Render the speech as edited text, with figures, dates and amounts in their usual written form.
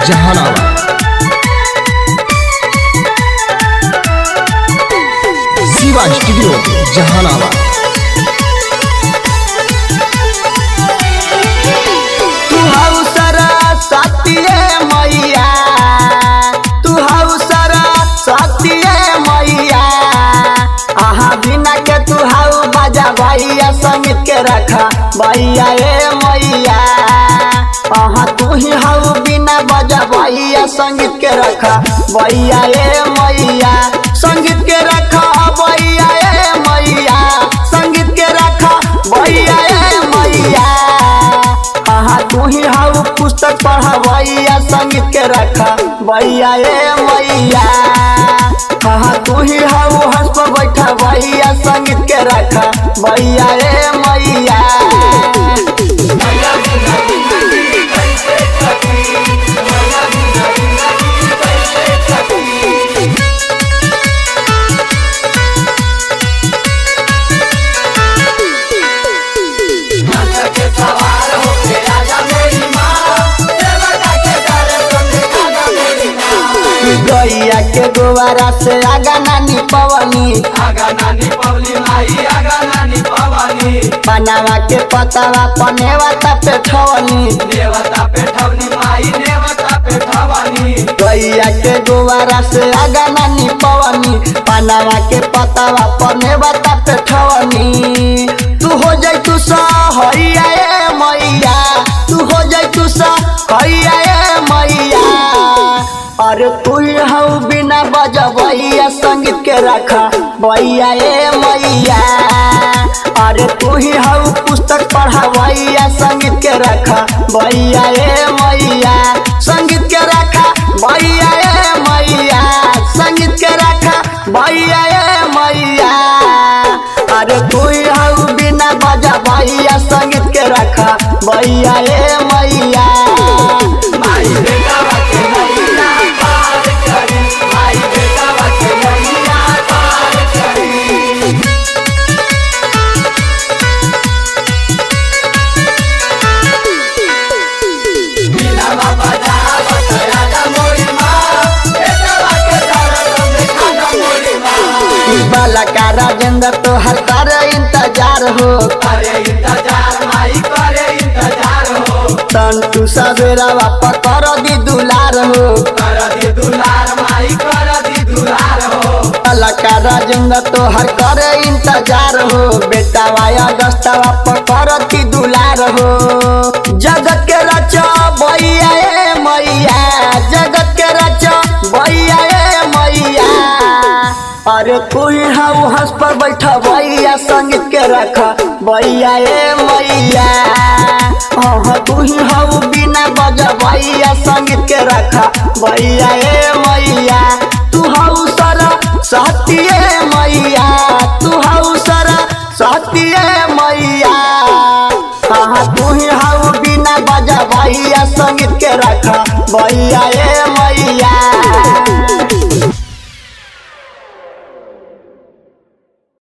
Jehanabad. Shiva studio Jehanabad. तू हाउ सरस्वती मैया, तू हाउ सरस्वती मैया, आहा बिना के तू हाउ बाजा भैया संगीत के रखा भैया ए मैया, आहा तू ही हाउ बिना बाजा भैया संगीत के रखा भैया ए मैया, संगीत के रखा भैया ए मैया, संगीत के रखा भैया ए मैया, आहा तू ही हाउ पुस्तक पढ़ा भैया संगीत के रखा भैया ए मैया, आहा तू ही हाउ हंस पर बैठा भैया संगीत के रखा भैया ए मैया। गैया के गोवारा से आगा नानी पवनी, आगा नानी पवनी माई आगा नानी पवनी, पनावा के पतावा पनेवता पे ठवनी, देवता पे ठवनी माई देवता पे ठवनी, गैया के गोवारा से आगा नानी पवनी, पनावा के पतावा पनेवता पे ठवनी, तू हो जाई तू सहैया ए मैया, तू हो जाई तू सहैया ए मैया, अरे तू हाउ बिना बजा भैया संगीत के रखा भैया ए मैया, अरे तू ही हाउ पुस्तक पढ़ा भैया संगीत के रखा भैया ए मैया, संगीत के रखा भैया ए मैया, संगीत के रखा भैया ए मैया, अरे तू ही हाउ बिना बजा भैया संगीत के रखा भैया ए मैया। माई बेटा के नैया पार करी, माई बेटा के नैया पार करी, बिना बाबा जा बताया मोरी माँ, बेटा के दर्द देखा मोरी माँ, बाला का राजेंद्र तो हर कर इंतजार हो, करे इंतजार माई करे इंतजार हो, संतु सबेरा वापा कर दी दुलार हो, कर दी दुलार माई कर दी दुलार हो, बाला का राजेंद्र तो हर कर इंतजार हो, बेटा वाया दस्ता वापा कर दी दुलार हो, जगत के रचा भैया ए मैया, जगत के रचा भैया ए मैया, अरे तू ही हाउ हंस पर बैठा भैया संगीत के रखा भैया ए मैया, हाँ तू ही हाउ बिना बजा भैया संगीत के रखा भैया ए मैया, तू हाउ सरस्वती मैया, तू हाउ सरस्वती मैया, हाँ तू ही हाउ बिना बजा भैया संगीत के रखा भैया ए मैया।